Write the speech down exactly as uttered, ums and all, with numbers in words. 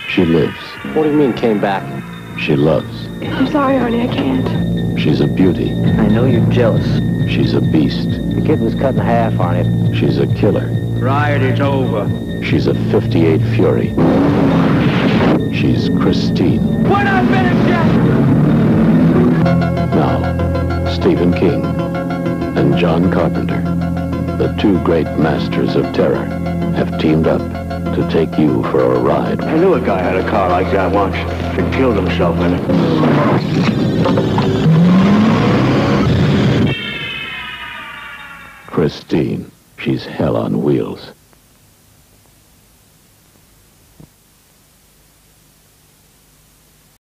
She lives. What do you mean, came back? She loves. I'm sorry, Arnie, I can't. She's a beauty. I know you're jealous. She's a beast. The kid was cut in half, Arnie. She's a killer. Right, it's over. She's a fifty-eight Fury. She's Christine. We're not finished yet! Now, Stephen King and John Carpenter, the two great masters of terror, have teamed up to take you for a ride. I knew a guy had a car like that once and killed himself in it. Christine, she's hell on wheels.